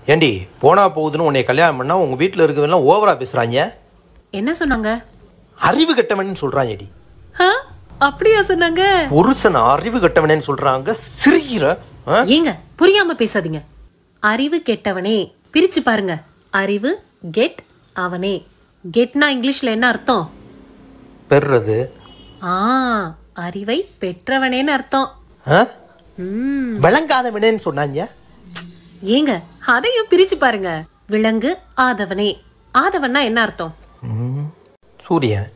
ஏண்டி போனா போகுதுன்னு உன்னை கல்யாணம் பண்ணா உங்க வீட்டில் இருக்கவெல்லாம் ஓவரா பேசுறாங்க. என்ன சொன்னாங்க? அறிவு கெட்டவன் சொல்றாங்கடி. அப்படியா சொன்னாங்க? புருஷன் அறிவு கெட்டவனேன்னு சொல்றாங்க. சிரிக்கிற ஏங்க புரியாம பேசாதீங்க. அறிவு கெட்டவனே பிரிச்சு பாருங்க. அறிவு கெட் அவனே. கெட்னா இங்கிலீஷ்ல என்ன அர்த்தம்? பெறுறது. அறிவை பெற்றவனேன்னு அர்த்தம். விளங்காதவனேன்னு சொன்னாங்க. ஏங்க அதையும் பிரிச்சு பாருங்க. விலங்கு ஆதவனே. ஆதவன்னா என்ன அர்த்தம்? சூரியன்.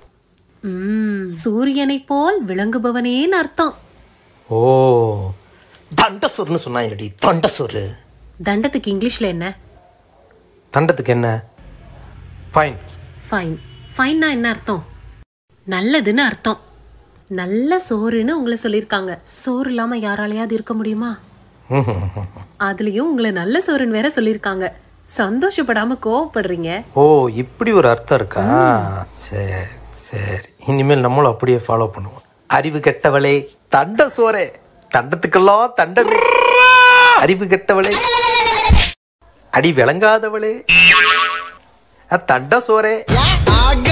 சூரியனை போல் விளங்குபவனேன்னு அர்த்தம். ஓ, தண்டசோர்னு சொன்னாங்கடி. தண்டசோறு. தண்டத்துக்கு இங்கிலீஷ்ல என்ன? தண்டத்துக்கு என்ன? ஃபைன். ஃபைன். ஃபைன்னா என்ன அர்த்தம்? நல்லதுன்னு அர்த்தம். நல்ல சோறுன்னு உங்களை சொல்லிருக்காங்க. சோறு இல்லாம யாராலையாவது இருக்க முடியுமா? அதுலயும் உங்களை நல்ல சோறுன்னு வேற சொல்லிருக்காங்க. சந்தோஷப்படாம கோவப்படுறீங்க. ஓ, இப்படி ஒரு அர்த்தம் இருக்கா? சரி சரி, இனிமேல் நம்மளும் அப்படியே ஃபாலோ பண்ணுவோம். அறிவு கெட்டவளே தண்ட சோரே. தண்டத்துக்கெல்லாம் தண்டமே. அறிவு கெட்டவளே, அடி விளங்காதவளே, தண்ட சோரே.